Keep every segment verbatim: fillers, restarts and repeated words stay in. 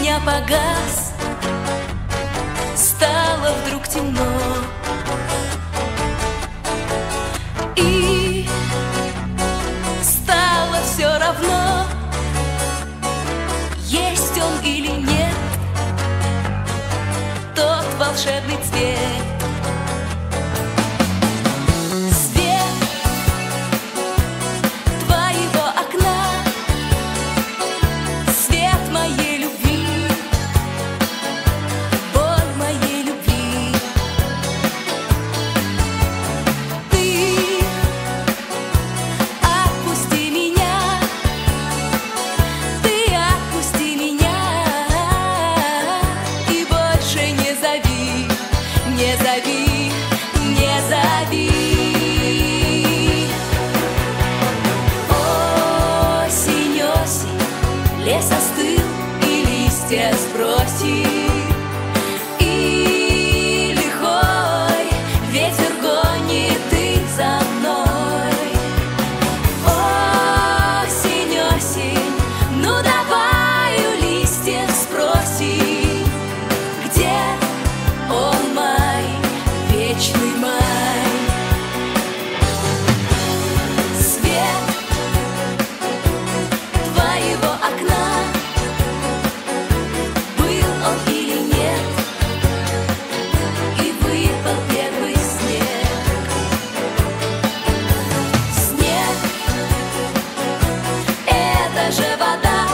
меня погас, стало вдруг темно, и стало все равно, есть он или нет, тот волшебный цвет. Не зови, не зови. Осень, осень, лес остыл и листья сбросил, и лихой ветер гонит их за мной. Осень, осень, ну давай у листьев спроси, где он май, вечный май. Свет твоего окна, был он или нет, и выпал первый снег. Снег — это же вода,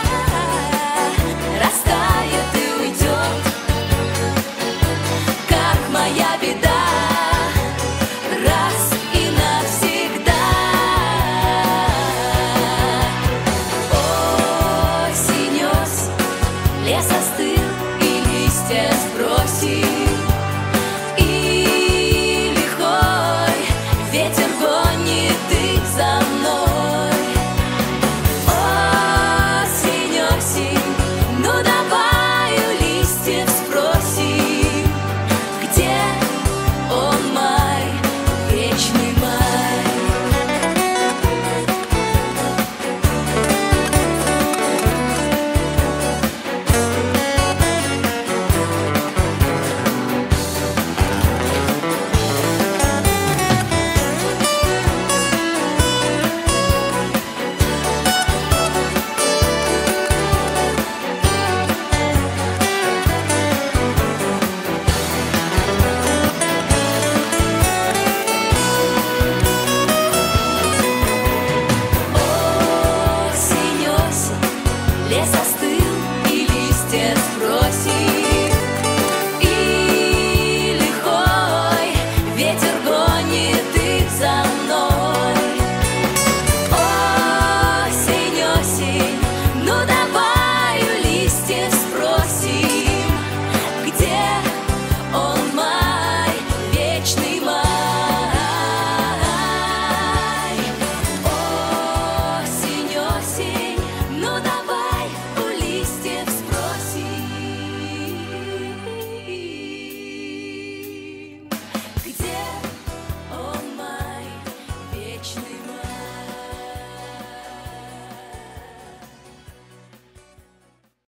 растает и уйдет, как моя беда. Лес остыл и листья сбросил, и лихой ветер гонит их за мной. Осень, осень, ну давай у листьев спроси, где он май, вечный май. Лес остыл и листья